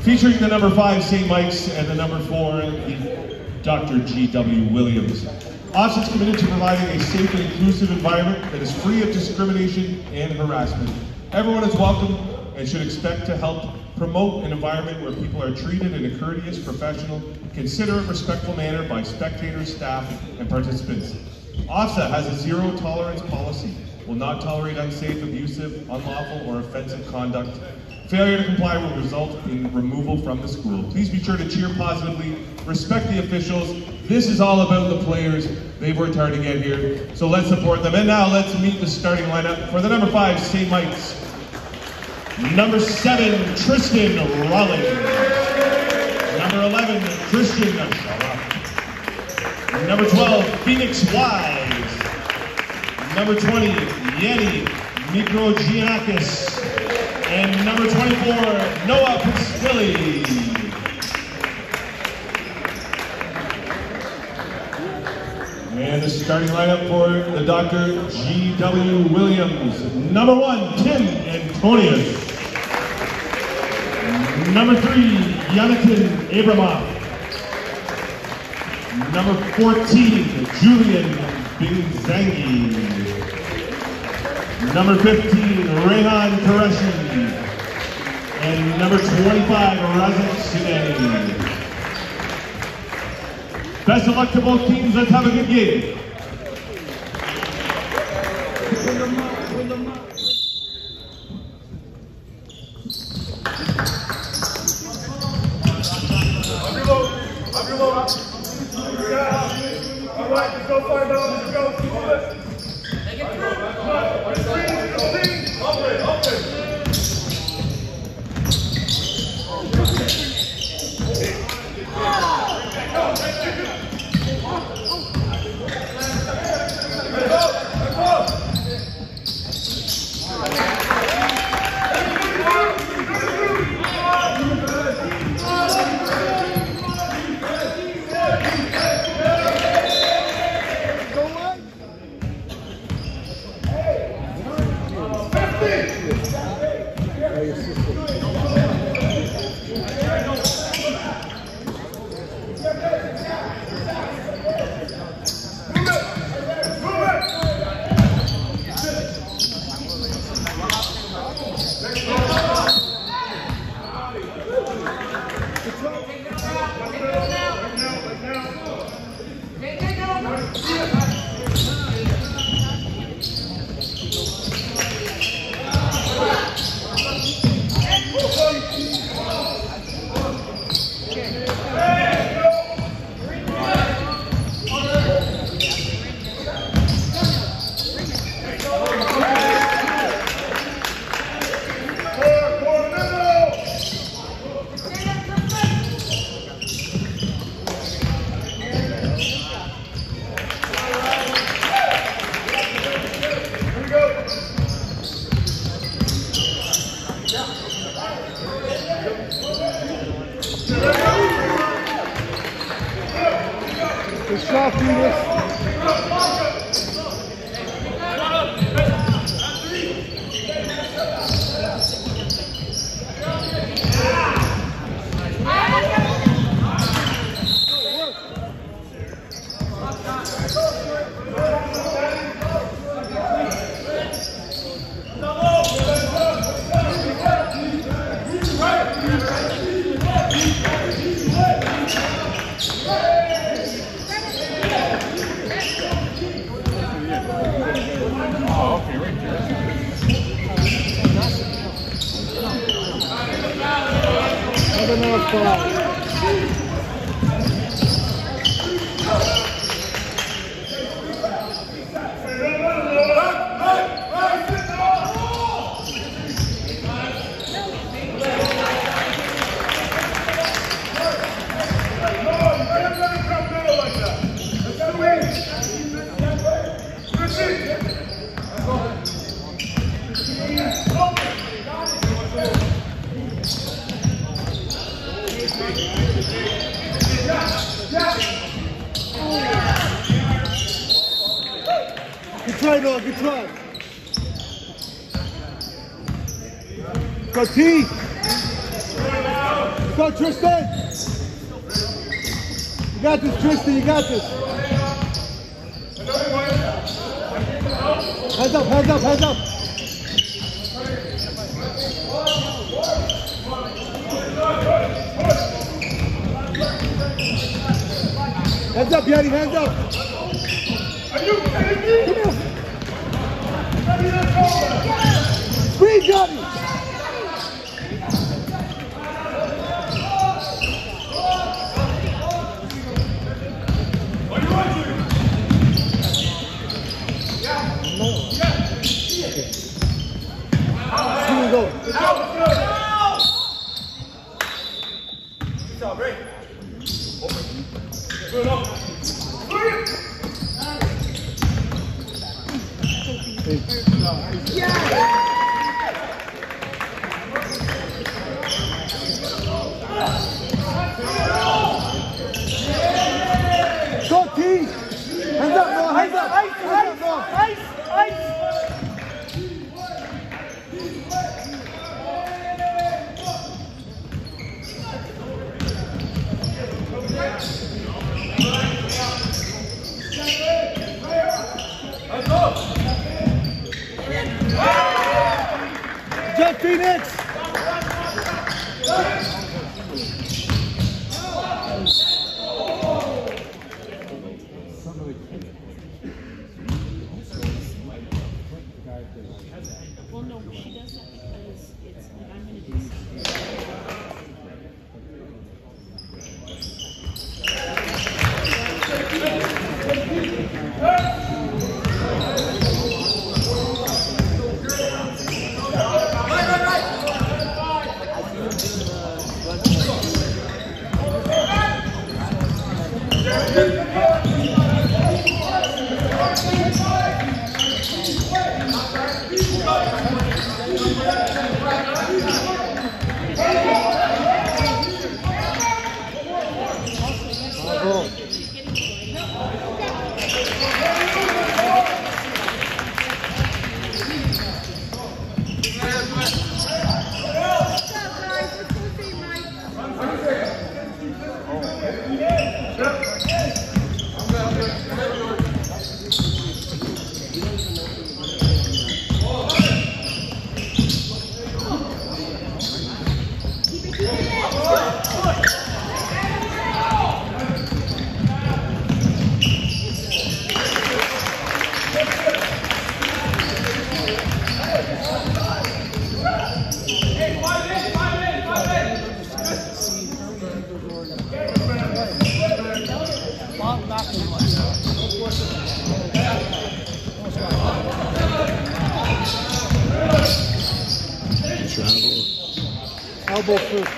featuring the number 5 St. Mike's and the number 4 the Dr. G.W. Williams. OFSAA is committed to providing a safe and inclusive environment that is free of discrimination and harassment. Everyone is welcome and should expect to help promote an environment where people are treated in a courteous, professional, considerate, respectful manner by spectators, staff, and participants. OFSAA has a zero tolerance policy, will not tolerate unsafe, abusive, unlawful, or offensive conduct. Failure to comply will result in removal from the school. Please be sure to cheer positively, respect the officials. This is all about the players. They've worked hard to get here, so let's support them. And now let's meet the starting lineup for the number 5 St. Mike's. Number 7, Tristan Rollins. Number 11, Christian Sharaf. Number 12, Phoenix Wise. Number 20, Yeti Mikrogianakis. And number 24, Noah Pistilli. And the starting lineup for the Dr. G.W. Williams. Number 1, Tim Antonius. Number 3, Yanakin Abramoff. Number 14, Julian Binzangi. Number 15, Rehan Qureshi. And number 25, Razak Sinani. Best of luck to both teams. Let's have a good game. All right, let's go find out. Let's go. Keep it. Take it through. Come on. Open. Good try. Go T. go, Tristan. You got this, Tristan. You got this. Hands up, hands up, hands up. Hands up, Yanni, hands up. Are you kidding me? Breathe, Yanni. Go, T! Hands up, Noah! Hands up! Hands up, Jeff Phoenix! Well, no, she does that because it's what I'm going to do. Elbow first.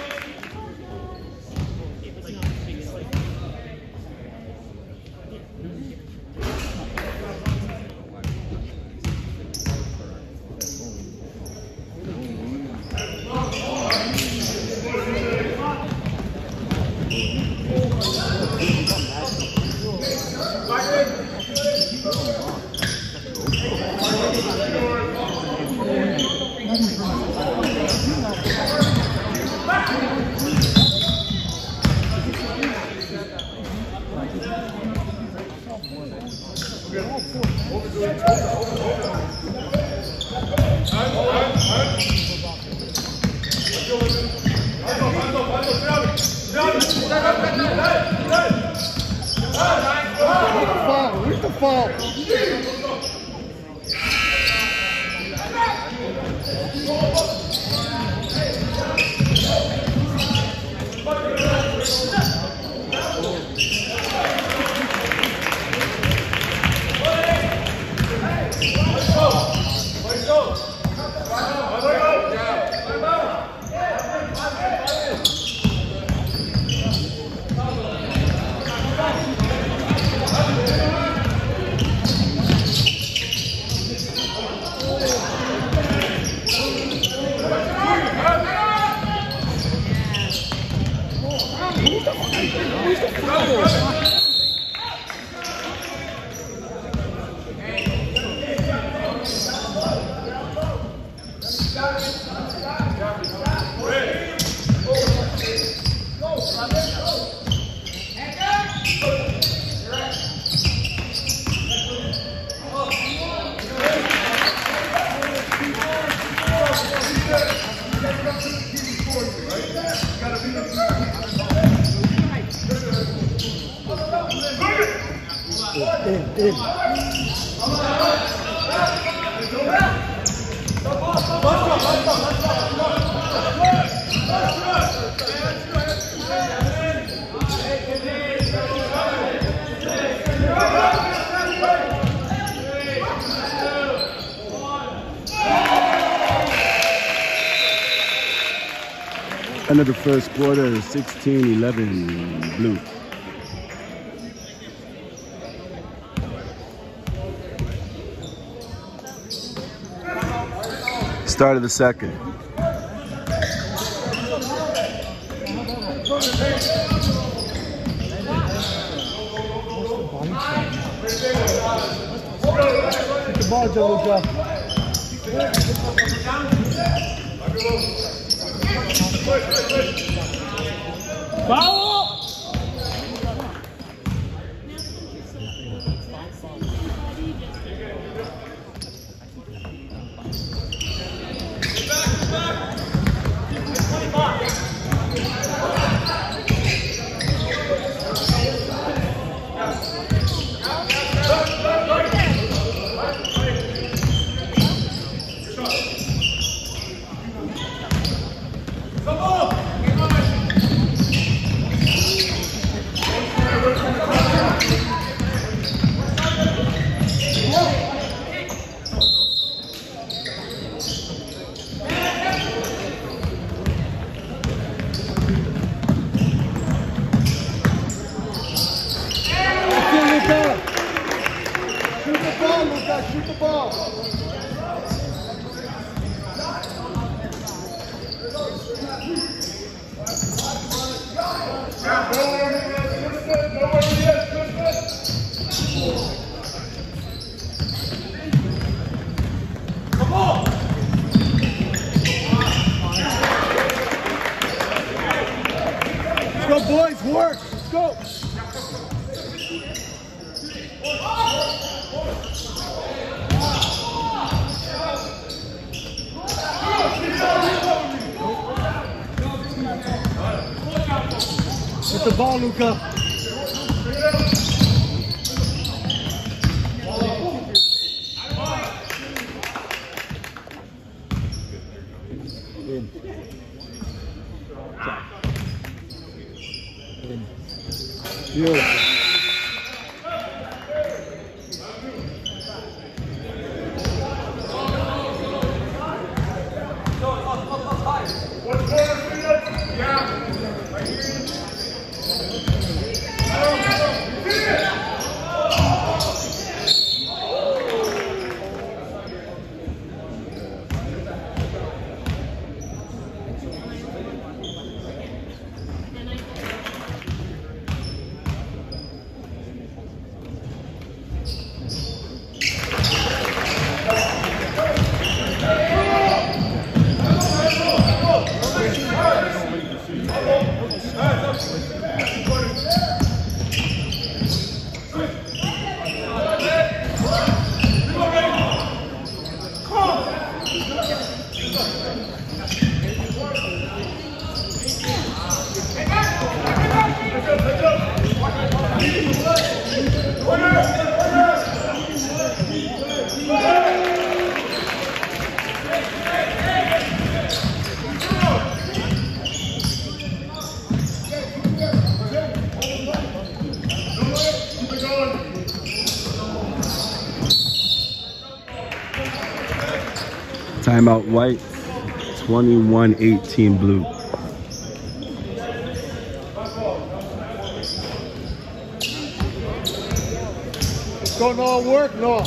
Where's the fall? End of the first quarter, 16-11 blue. Start of the second. Get the ball, Joe. Foul! Shoot the ball. Come on! Let's go, boys. Work. Let's go. Get the ball, Luca. Beautiful. Timeout white, 21-18 blue. It's going to all work, no.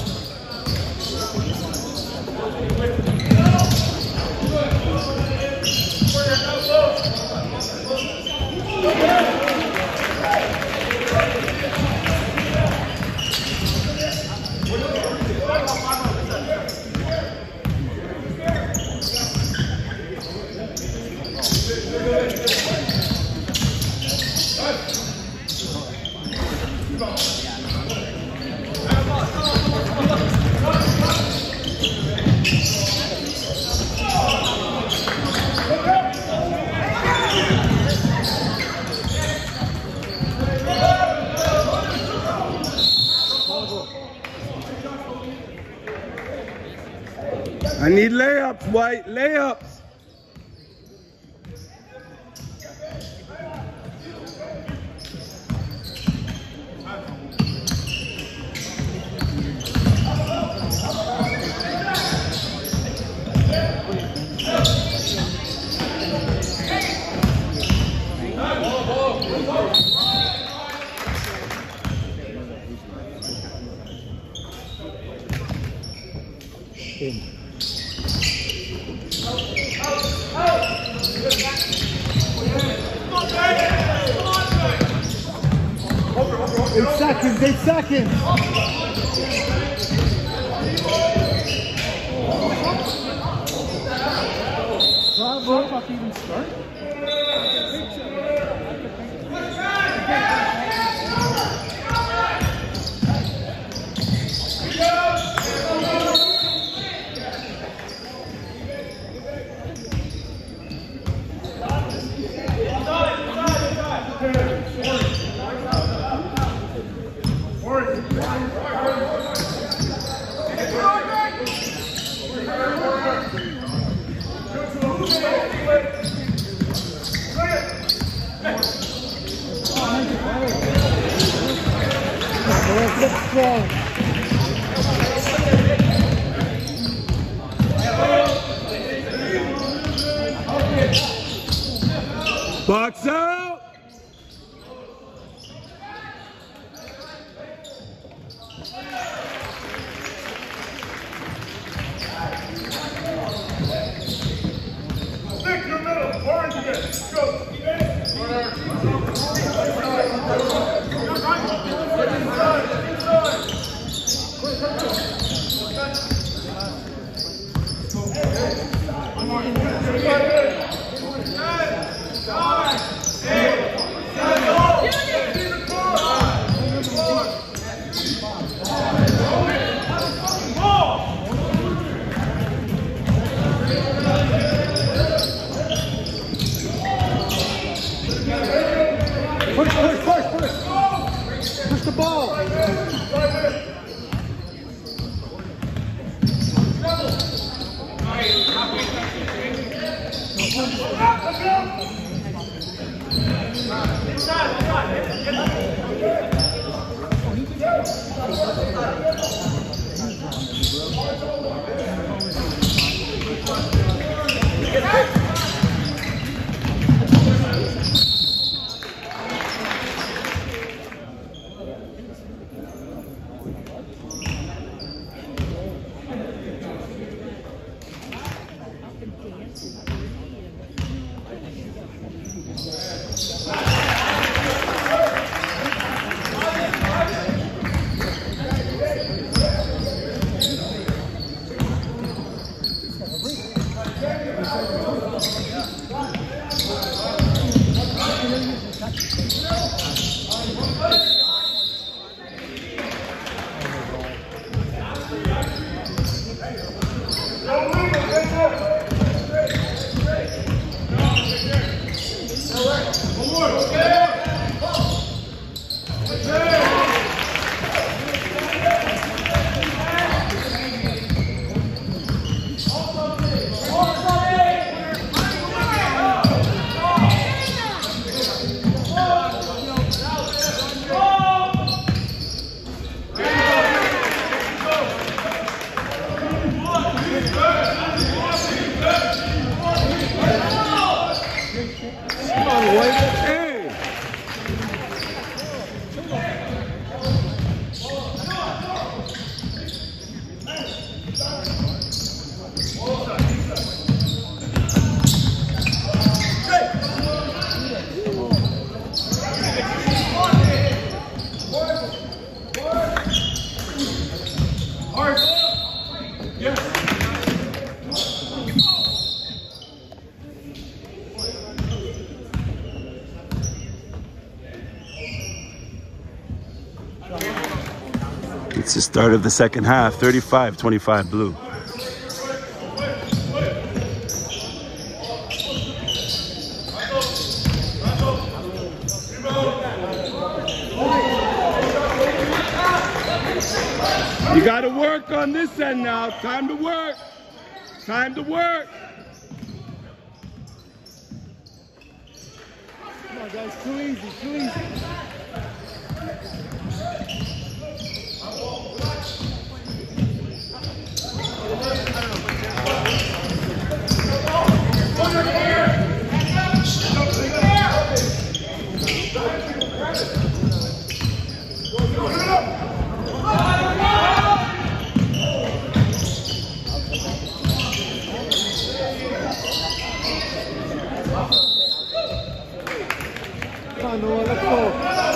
I need layups, White, layups. Eight seconds. Bravo. Fuck even start. Box out! Stick your middle, orange again, go! Push the ball! It's the start of the second half, 35-25 blue. You got to work on this end now. Time to work. Time to work. Come on, guys. Too easy. Too easy. Come on, Noah, let's go.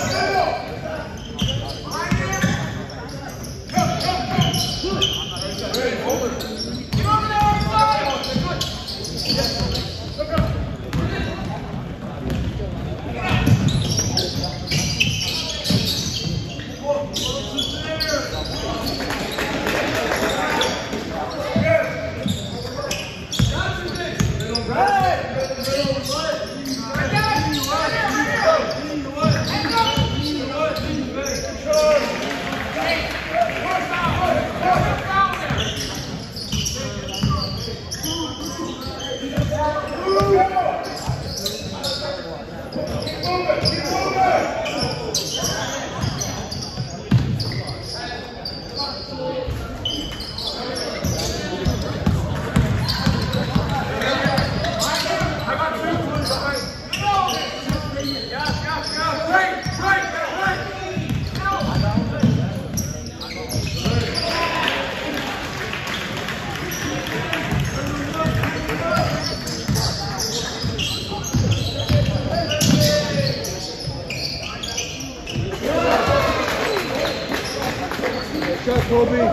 Good, Kobe.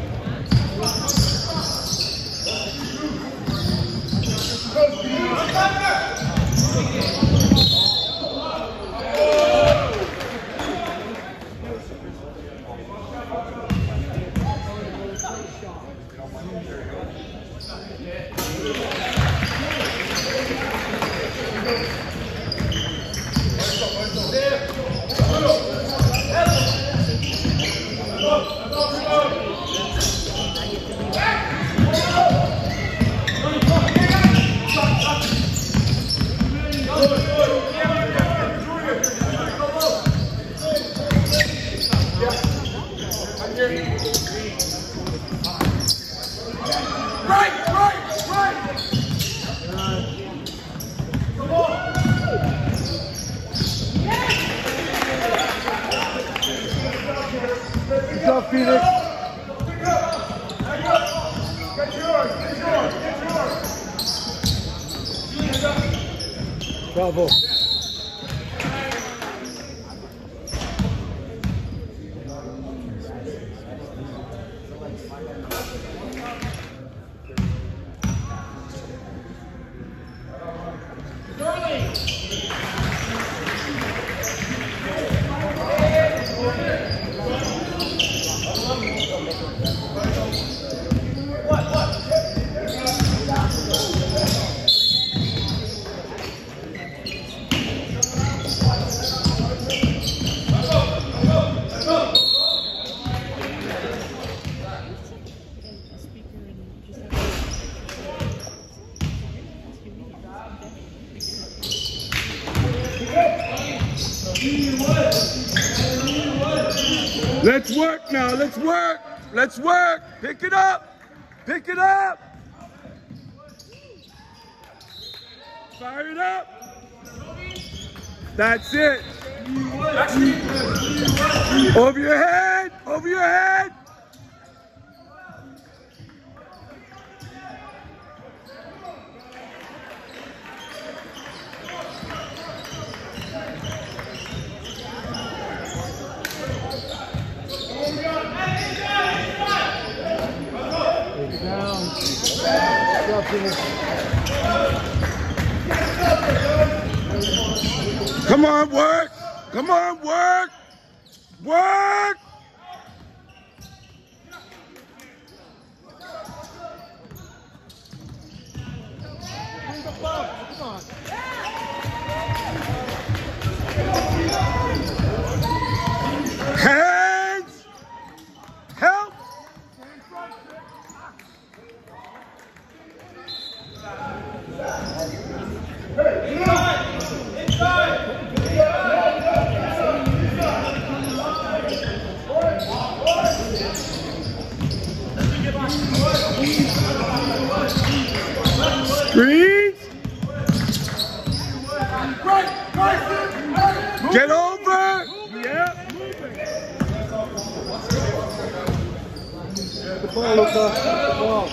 Good job, Phoenix. Bravo. Let's work now. Let's work. Let's work. Pick it up. Pick it up. Fire it up. That's it. Over your head. Over your head. Come on, work. Come on, work. Work. Hands. Help. Get over. Yeah. The ball, Luca. The ball.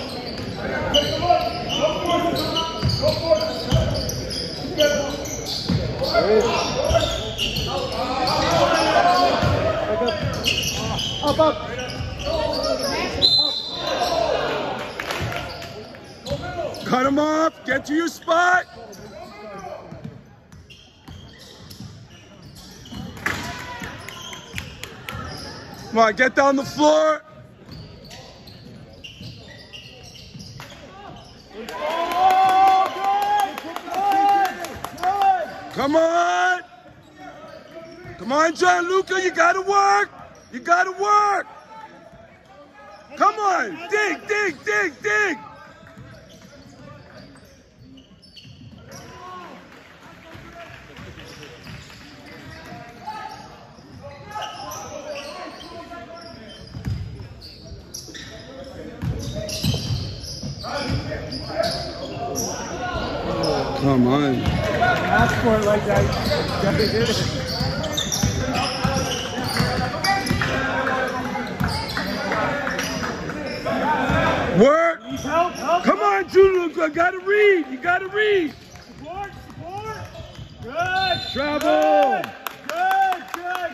Up, up. Cut him off. Get to your spot. Come on, get down the floor. Come on. Come on, Gianluca, you gotta work. You gotta work. Come on, dig, dig, dig, dig. Come on. Ask for it like that. Definitely did it. Work. Help, help. Come on, Gianluca, gotta read. You gotta read. Support, support. Good. Travel. Good, good.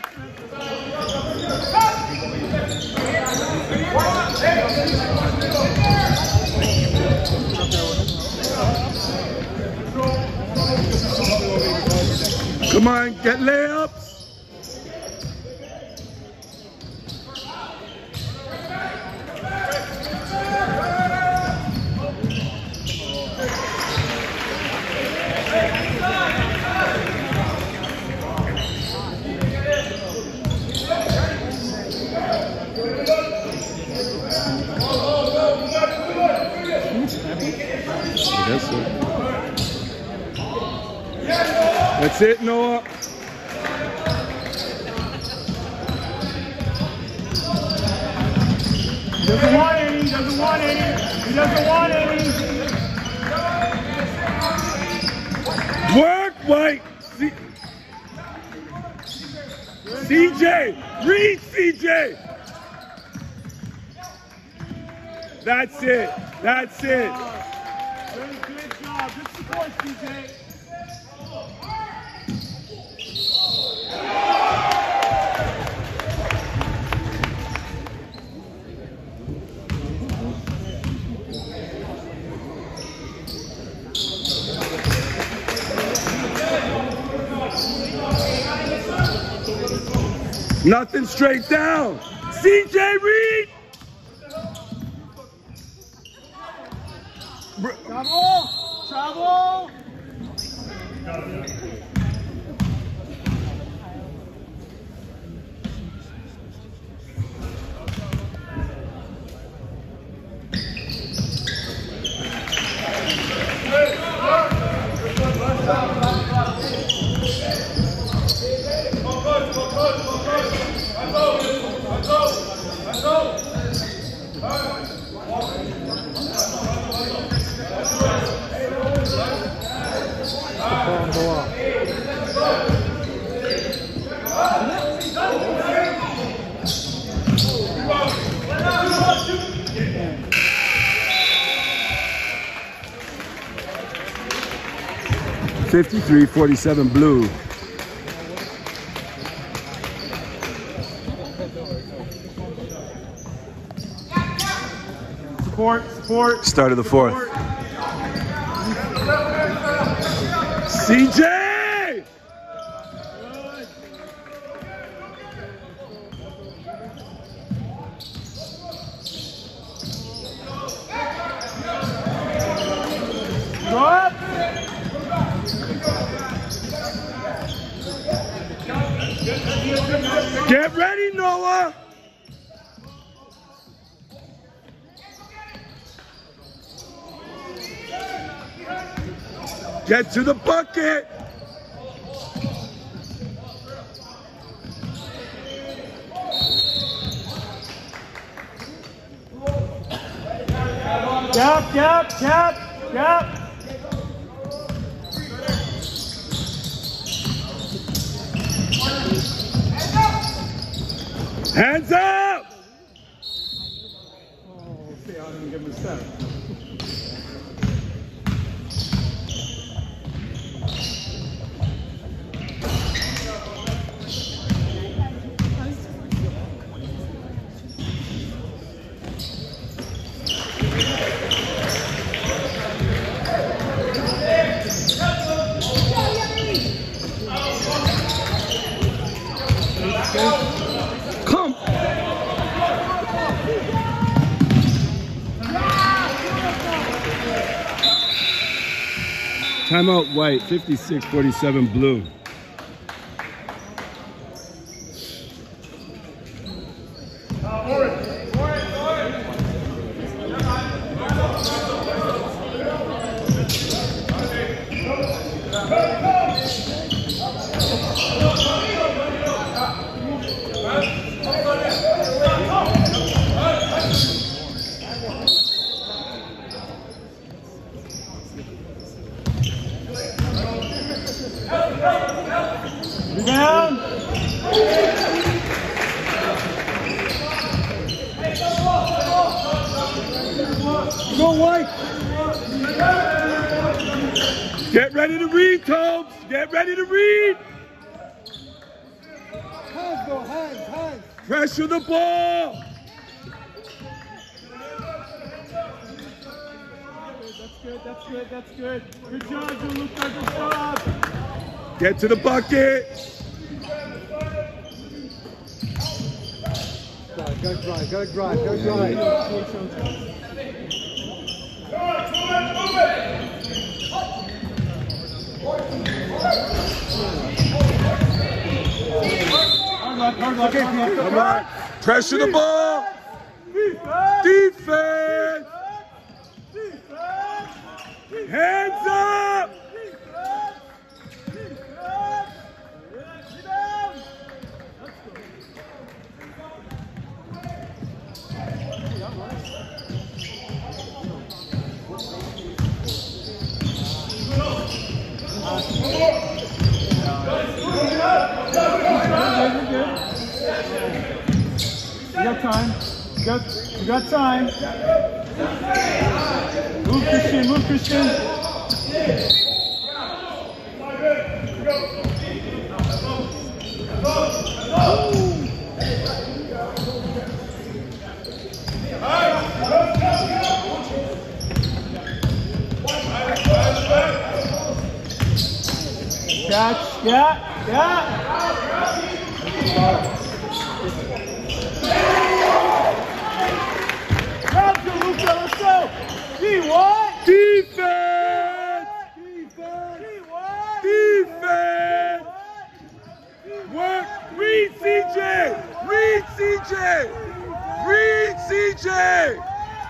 Come on, get layups. That's it, Noah. He doesn't want any, he doesn't want any. He doesn't want any. Work, White. CJ, read CJ. That's it. That's it. Good job. Good support, CJ. Nothing straight down. CJ, read. Travel! Travel! $53-47 blue. Support, support. Start of the fourth. CJ! Go up. Get ready, Noah! Get to the bucket! Gap, gap, gap, gap. Hands up! Oh, see, I didn't give him a step. Come! Timeout white, 56-47 blue. Down. Go white. Get ready to read, Tobes. Get ready to read. Hands go, hands. Pressure the ball. That's good. Good job, Luca, good job. Get to the bucket. Gotta drive. Hard luck. Come on. Pressure the ball. Defense. Hands up. You got time. Move, Christian. Catch, yeah. Defense! Work! Read CJ!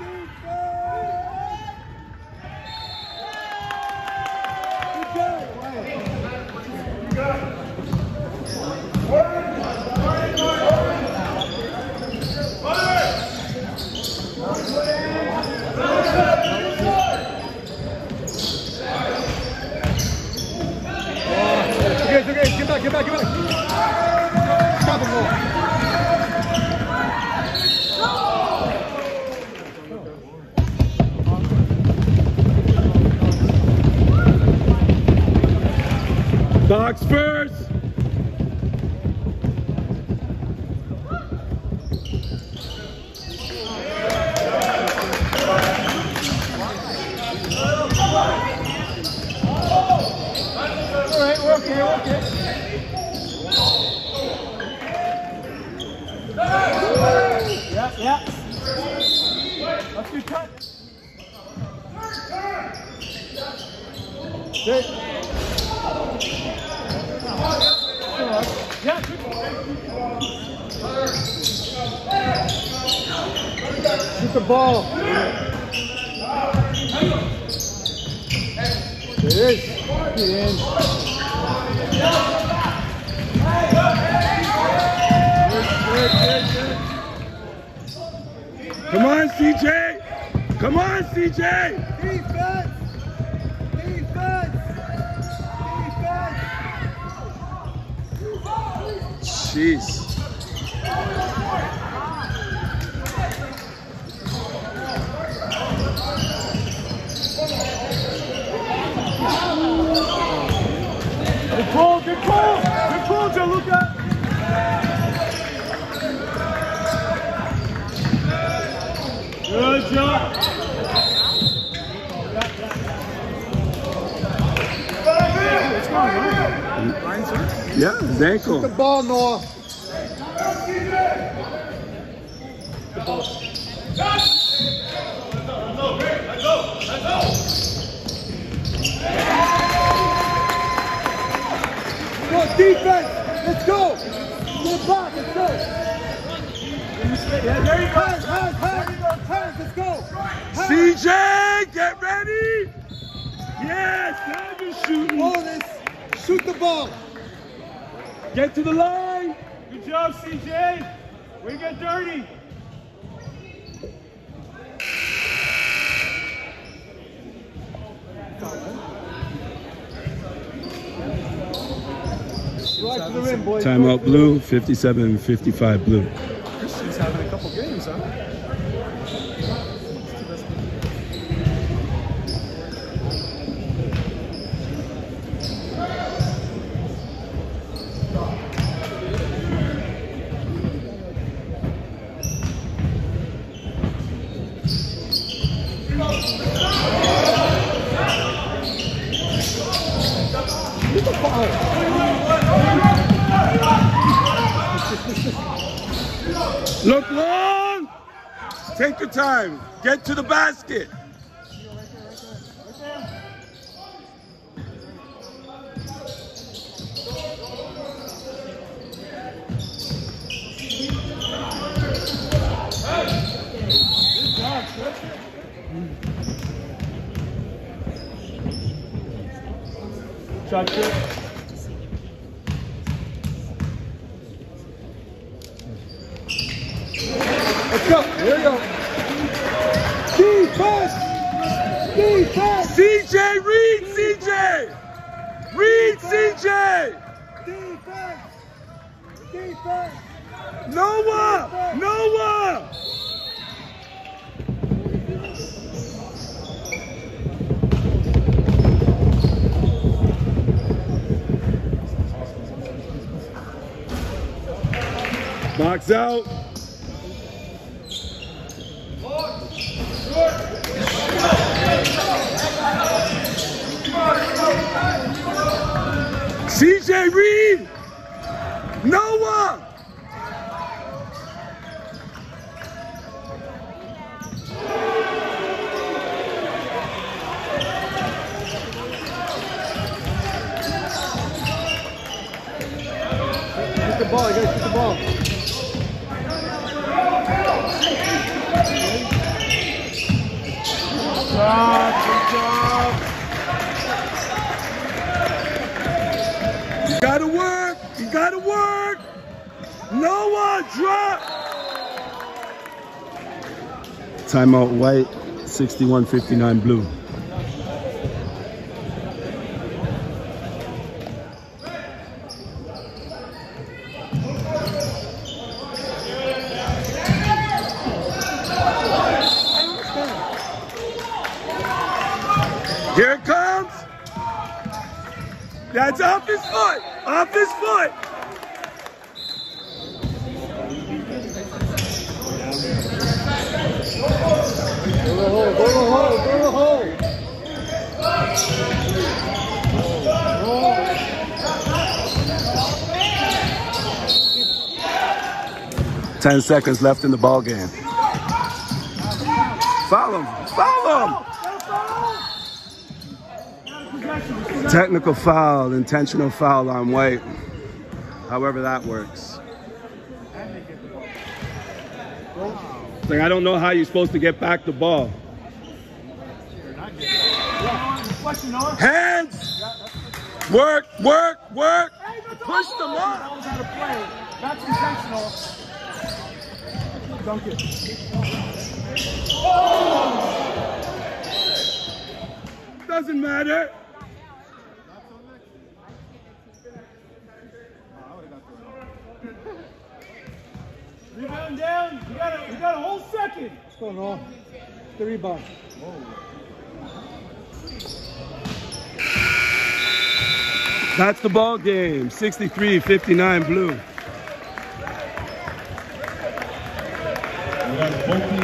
Okay, get back. Stop him, Box first! Okay. Yeah. Let's do cut. Good. Yeah. Shoot the ball. There it is. Get in. Good. Come on, CJ! Defense! Jeez. shot. Yeah, his ankle. The ball, Noah. Go defense. Let's go. Get back. Let's go. Yeah, there you go. Hands. Let's go. CJ, get ready. Yes, now you're shooting. Hold this. Shoot the ball. Get to the line. Good job, CJ. We get dirty. Right to the rim, boys. Timeout blue, 57-55 blue. Christian's having a couple games, huh? Look long. Take your time. Get to the basket. Shot kick. Let's go. Here we go. Defense. Defense. CJ, read CJ. Read CJ. Defense. Defense. Noah. Noah. Box out. CJ Reed. Noah. Get the ball. You gotta shoot the ball. Good job. You gotta work. You gotta work. Noah, drop. Timeout white, 61-59 blue. Here it comes. That's off his foot. Off his foot. Go to the hole. Go to the hole. Go to the hole. 10 seconds left in the ball game. Foul him. Foul him. Technical foul, intentional foul on White. However that works. Like, I don't know how you're supposed to get back the ball. Hands! Work, work, work! Push them up! That's intentional. Dunk it. Doesn't matter. Rebound down. You got a whole second. What's going on? The rebound. That's the ball game. 63-59 blue. We have both